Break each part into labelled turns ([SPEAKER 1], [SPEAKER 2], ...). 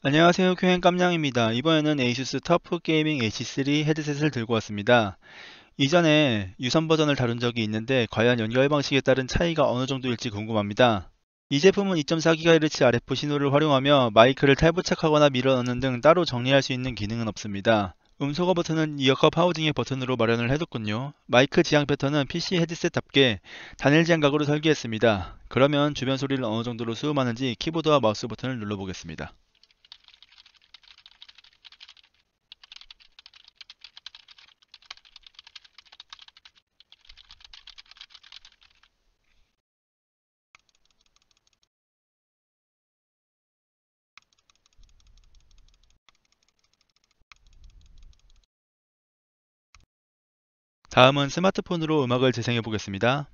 [SPEAKER 1] 안녕하세요, 큐행 깜냥입니다. 이번에는 에이수스 터프 게이밍 H3 헤드셋을 들고 왔습니다. 이전에 유선 버전을 다룬 적이 있는데 과연 연결 방식에 따른 차이가 어느 정도일지 궁금합니다. 이 제품은 2.4GHz RF 신호를 활용하며 마이크를 탈부착하거나 밀어 넣는 등 따로 정리할 수 있는 기능은 없습니다. 음소거 버튼은 이어커 파우징의 버튼으로 마련을 해뒀군요. 마이크 지향 패턴은 PC 헤드셋답게 단일 지향각으로 설계했습니다. 그러면 주변 소리를 어느 정도로 수음하는지 키보드와 마우스 버튼을 눌러보겠습니다. 다음은 스마트폰으로 음악을 재생해 보겠습니다.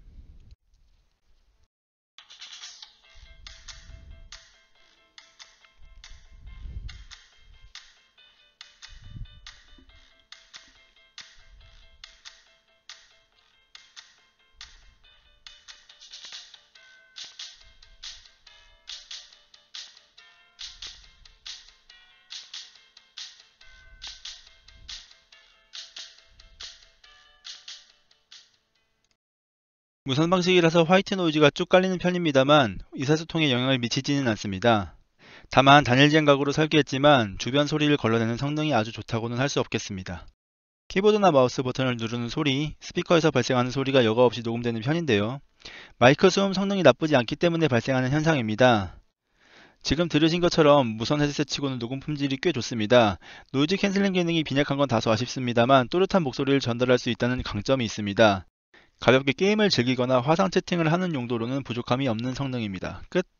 [SPEAKER 1] 무선 방식이라서 화이트 노이즈가 쭉 깔리는 편입니다만 의사소통에 영향을 미치지는 않습니다. 다만 단일 지향각으로 설계했지만 주변 소리를 걸러내는 성능이 아주 좋다고는 할 수 없겠습니다. 키보드나 마우스 버튼을 누르는 소리, 스피커에서 발생하는 소리가 여과 없이 녹음되는 편인데요. 마이크 소음 성능이 나쁘지 않기 때문에 발생하는 현상입니다. 지금 들으신 것처럼 무선 헤드셋치고는 녹음 품질이 꽤 좋습니다. 노이즈 캔슬링 기능이 빈약한 건 다소 아쉽습니다만 또렷한 목소리를 전달할 수 있다는 강점이 있습니다. 가볍게 게임을 즐기거나 화상 채팅을 하는 용도로는 부족함이 없는 성능입니다. 끝.